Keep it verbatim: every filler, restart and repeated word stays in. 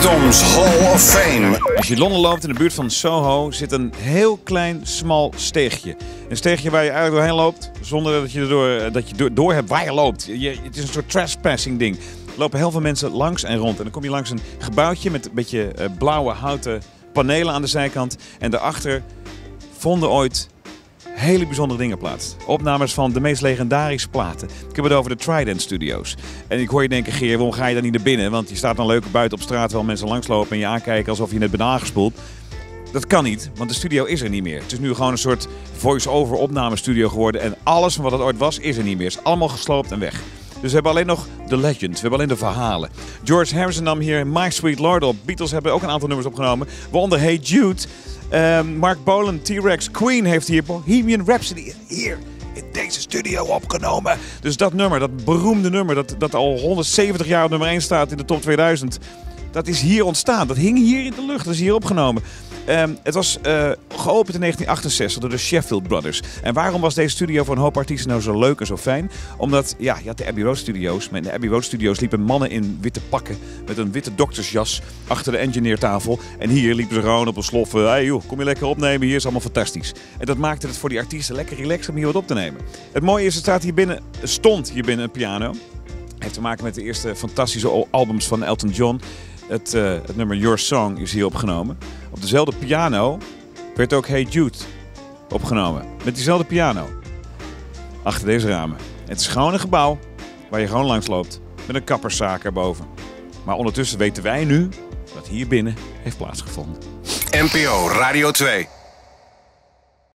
Tom's Hall of Fame. Als je in Londen loopt, in de buurt van Soho, zit een heel klein, smal steegje. Een steegje waar je eigenlijk doorheen loopt, zonder dat je erdoor, dat je door, door hebt waar je loopt. Je, het is een soort trespassing ding. Er lopen heel veel mensen langs en rond. En dan kom je langs een gebouwtje met een beetje uh, blauwe houten panelen aan de zijkant. En daarachter vonden ooit hele bijzondere dingen plaats. Opnames van de meest legendarische platen. Ik heb het over de Trident Studios. En ik hoor je denken, Geer, waarom ga je daar niet naar binnen? Want je staat dan leuk buiten op straat terwijl mensen langslopen en je aankijken alsof je net bent aangespoeld. Dat kan niet, want de studio is er niet meer. Het is nu gewoon een soort voice-over opnamestudio geworden. En alles van wat het ooit was, is er niet meer. Het is allemaal gesloopt en weg. Dus we hebben alleen nog de legend, we hebben alleen de verhalen. George Harrison nam hier My Sweet Lord op. Beatles hebben ook een aantal nummers opgenomen. Waaronder Hey Jude. Um, Mark Bolan, T-Rex, Queen heeft hier Bohemian Rhapsody hier in deze studio opgenomen. Dus dat nummer, dat beroemde nummer, dat, dat al honderdzeventig jaar op nummer één staat in de top tweeduizend. Dat is hier ontstaan. Dat hing hier in de lucht. Dat is hier opgenomen. Um, het was uh, geopend in negentien achtenzestig door de Sheffield Brothers. En waarom was deze studio voor een hoop artiesten nou zo leuk en zo fijn? Omdat, ja, je had de Abbey Road Studios. Maar in de Abbey Road Studios liepen mannen in witte pakken met een witte doktersjas achter de engineertafel. En hier liepen ze gewoon op een slof. Hé hey joh, kom je lekker opnemen, hier is allemaal fantastisch. En dat maakte het voor die artiesten lekker relaxed om hier wat op te nemen. Het mooie is, er staat hier binnen, stond hier binnen een piano. Heeft te maken met de eerste fantastische albums van Elton John. Het, uh, het nummer Your Song is hier opgenomen. Op dezelfde piano werd ook Hey Jude opgenomen. Met diezelfde piano. Achter deze ramen. Het is gewoon een gebouw waar je gewoon langs loopt. Met een kapperszaak erboven. Maar ondertussen weten wij nu dat hier binnen heeft plaatsgevonden. N P O Radio twee.